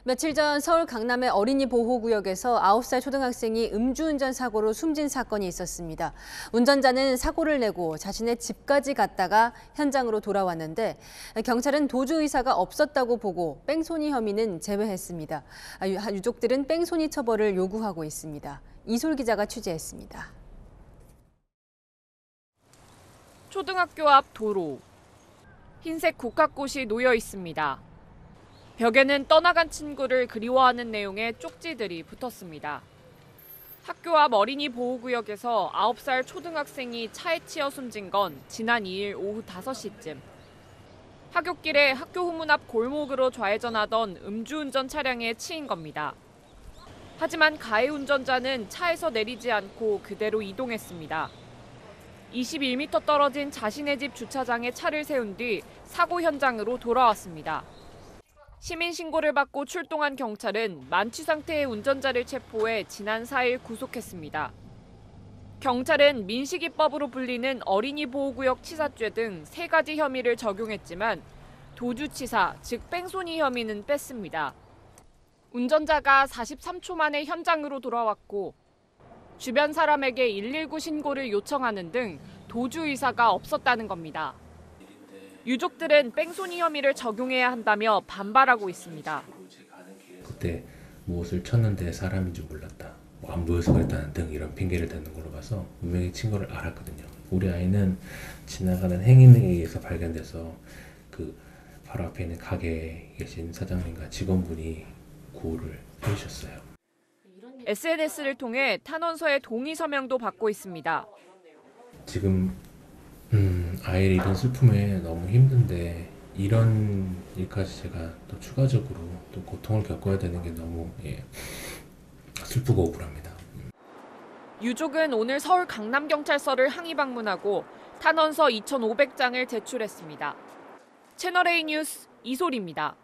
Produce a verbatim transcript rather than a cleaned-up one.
며칠 전 서울 강남의 어린이 보호구역에서 아홉 살 초등학생이 음주운전 사고로 숨진 사건이 있었습니다. 운전자는 사고를 내고 자신의 집까지 갔다가 현장으로 돌아왔는데 경찰은 도주 의사가 없었다고 보고 뺑소니 혐의는 제외했습니다. 유족들은 뺑소니 처벌을 요구하고 있습니다. 이솔 기자가 취재했습니다. 초등학교 앞 도로. 흰색 국화꽃이 놓여 있습니다. 벽에는 떠나간 친구를 그리워하는 내용의 쪽지들이 붙었습니다. 학교 앞 어린이 보호구역에서 아홉 살 초등학생이 차에 치여 숨진 건 지난 이 일 오후 다섯 시쯤. 하굣길에 학교 후문 앞 골목으로 좌회전하던 음주운전 차량에 치인 겁니다. 하지만 가해 운전자는 차에서 내리지 않고 그대로 이동했습니다. 이십일 미터 떨어진 자신의 집 주차장에 차를 세운 뒤 사고 현장으로 돌아왔습니다. 시민 신고를 받고 출동한 경찰은 만취 상태의 운전자를 체포해 지난 사 일 구속했습니다. 경찰은 민식이법으로 불리는 어린이 보호구역 치사죄 등 세 가지 혐의를 적용했지만 도주치사, 즉 뺑소니 혐의는 뺐습니다. 운전자가 사십삼 초 만에 현장으로 돌아왔고 주변 사람에게 일일구 신고를 요청하는 등 도주 의사가 없었다는 겁니다. 유족들은 뺑소니 혐의를 적용해야 한다며 반발하고 있습니다. 그때 무엇을 쳤는데 사람인 줄 몰랐다. 뭐 안 보여서 그랬다는 등 이런 핑계를 대는 걸로 봐서 분명히 친 거를 알았거든요. 우리 아이는 지나가는 행인에 의해서 발견돼서 그 바로 앞에 있는 가게에 계신 사장님과 직원분이 구호를 해주셨어요. 에스엔에스를 통해 탄원서의 동의 서명도 받고 있습니다. 지금 음, 아이를 잃은 슬픔에 너무 힘든데 이런 일까지 제가 또 추가적으로 또 고통을 겪어야 되는 게 너무 예, 슬프고 억울합니다. 유족은 오늘 서울 강남경찰서를 항의 방문하고 탄원서 이천오백 장을 제출했습니다. 채널A 뉴스 이솔입니다.